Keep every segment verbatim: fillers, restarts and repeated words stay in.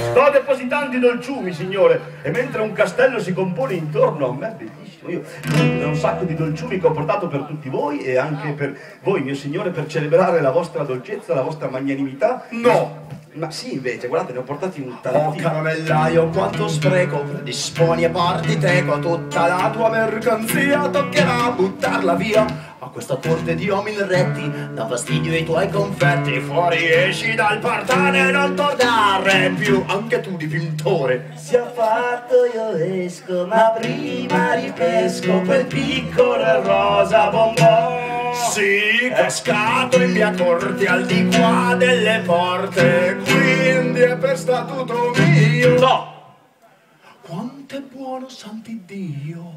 Sto depositando i dolciumi, signore, e mentre un castello si compone intorno a me, bellissimo, io ho un sacco di dolciumi che ho portato per tutti voi e anche per voi, mio signore, per celebrare la vostra dolcezza, la vostra magnanimità. No! Ma sì, invece, guardate, ne ho portati un Oh tantino. caramellaio, quanto spreco, disponi e parti teco, tutta la tua mercanzia toccherà buttarla via. A questa corte di uomini retti, dà fastidio ai tuoi confetti, fuori esci dal partane e non tornare più, anche tu dipintore. Sia fatto io esco, ma prima ripesco quel piccolo e rosa bonbon. Sì, cascato in mia corte al di qua delle porte, quindi è per statuto mio. No! Quanto è buono, sant'Iddio!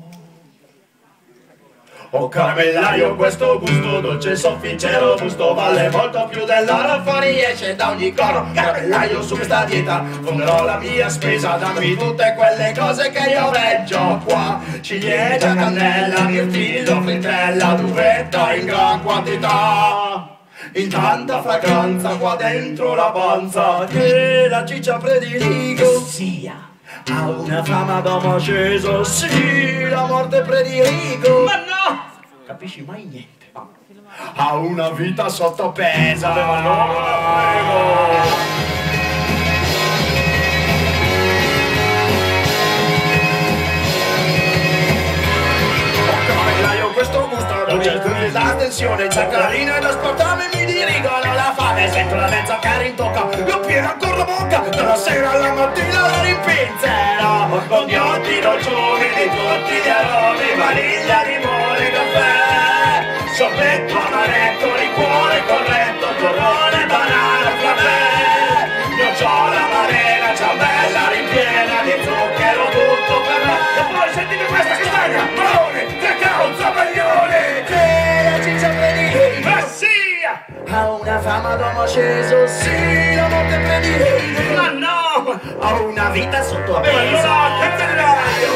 Oh caramellaio, questo gusto dolce, soffice, robusto, vale molto più dell'oro, fuori esce da ogni coro. Caramellaio, su questa dieta fonderò la mia spesa, dammi tutte quelle cose che io veggio qua: ciliegia, cannella, mirtillo, frittella, d'uvetta in gran quantità, in tanta fragranza qua dentro la panza, che la ciccia prediligo sia. Ha una fama d'uomo sceso, sì, la morte prediligo. Ma no! Capisci mai niente. Ha una vita sottopesa. Ma no, prego! Oh caramellaio, questo gusto dolce, così la tensione, zaccarino e lo sportame mi dirigono la fame, sento la mezza che rintocca, l'ho piena ancora bocca, dalla sera alla mattina la rimpinzerò, con ghiotti, dolciumi di tutti gli aromi, vaniglia, limone, caffè, sorbetto, amaretto, liquore corretto, torrone, banana, frappè, nocciola, marena, ciambella, ripiena di zucchero, tutto per me. E poi sentite questa castagna! Marone, cacao, zabaglione! Che la ciccia prediligo. Ma sia! Ha una fama d'uomo sceso, sì, la morte prediligo. Ma no! Ha una vita sotto Vabbè, ma appeso. allora, cazzario!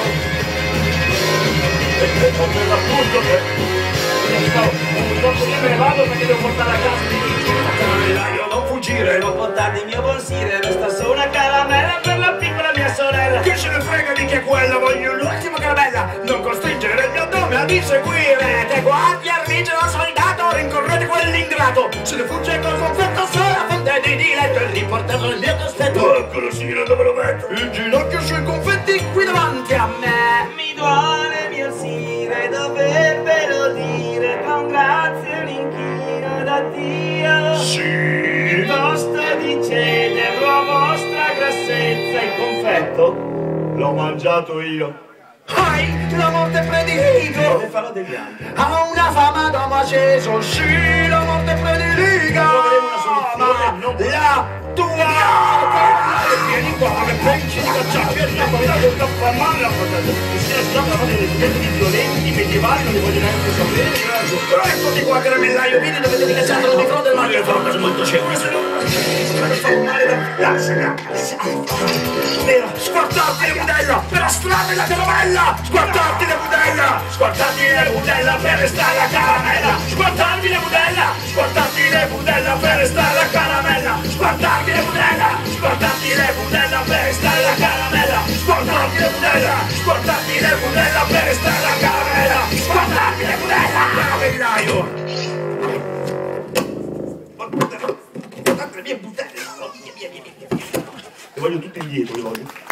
E per l'appunto che... Dopo io me ne vado perché devo portare a casa di Caramellaio, non fuggire, non portarti il mio bonsire, resta solo una caramella per la piccola mia sorella. che se ne frega di chi è quella, voglio l'ultima caramella. Non costringere il mio nome ad inseguire. Te guardi armigero soldato, rincorrete quell'ingrato. Se ne fugge col confetto sola, fonte di diletto, e riporterlo il mio cospetto. Eccolo signora, dove lo metto? Il ginocchio sui confetti qui davanti a me. Mi duole mio sire dovervelo dire, con grazie un inchino d'addio. Sì. Piuttosto dicete la vostra grassezza, il confetto L'ho mangiato io. Hai la morte prediligo. Ne farò degli altri. Ha una fama d'uomo acceso, sì, la morte prediliga. Troveremo una soluzione, non la tua. Vieni qua, che pensi di cacciare? Vieni qua, guardate il capo a mano, guardate. Mi si è scappata delle studenti violenti, medievali, non li voglio neanche sapere. Però eccoti qua, caramellaio, vedi dove devi cacciarlo di fronte al Ma mare. io farò cose molto scevole, se no... Mi fa un male da... Lascia, Vero, squartarti le budella per astrarre la caramella. Squartarti le budella. Squartarti le budella per restare la caramella. Squartarti le budella. Squartarti le budella per restare la caramella. Squartarti le budella. Squartarti le budella per restare la caramella. Squartarti le budella. Squartarti le budella per restare la caramella. Squartarti le budella. Caramellaio. Guardate le mie budelle. Via, via, via, via. Le voglio tutte indietro, le voglio.